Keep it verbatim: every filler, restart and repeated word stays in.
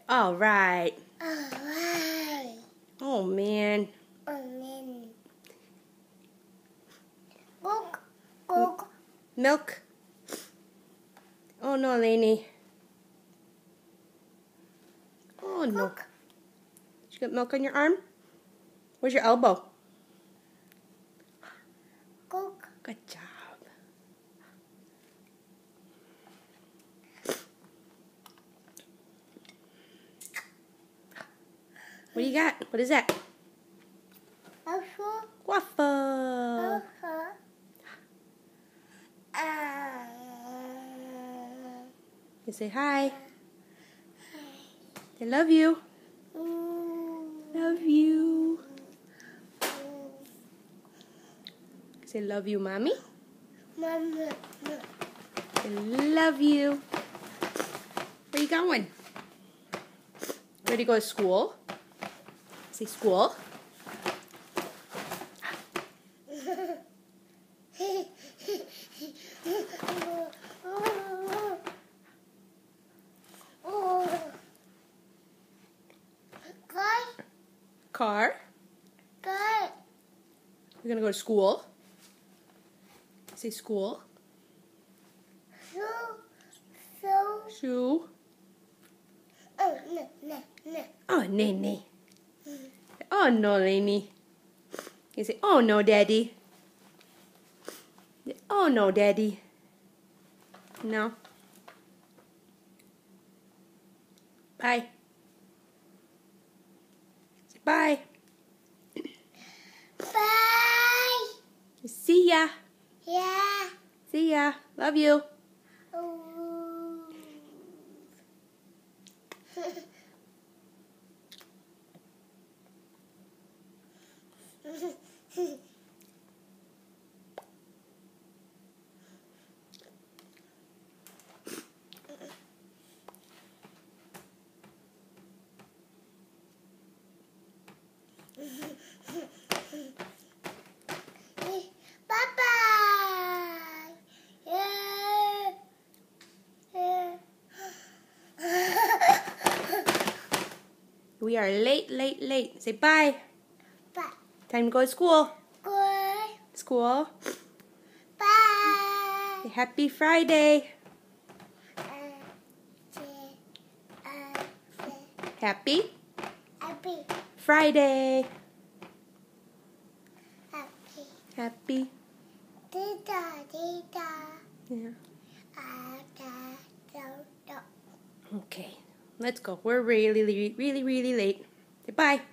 All right. Alright. Oh, man. And then Cook, cook. Milk. Oh, no, Lainey. Oh, no. Cook. Did you get milk on your arm? Where's your elbow? Cook. Good job. What do you got? What is that? Also, Waffle. also. Ah. You say hi. I love you. Love you. Say love you, Mommy. Mama. I love you. Where you going? Ready to go to school? Say school. Car. Good. We're gonna go to school. Say school. So, so. Shoe. Oh, no, no, no. Oh, Nene. Oh, no, Lainey. You say, oh, no, Daddy. Oh, no, Daddy. No. Bye. Say bye. Bye. See ya. Yeah. See ya. Love you. Ooh. Bye-bye. Yeah. Yeah. We are late, late, late. Say bye. Bye. Time to go to school. Good. School. Bye. Say happy Friday. Uh, say, uh, say, Happy happy, Friday. happy. Happy. Tita, tita. Yeah. Ah, da, da, da. Okay. Let's go. We're really, really, really, really late. Say bye.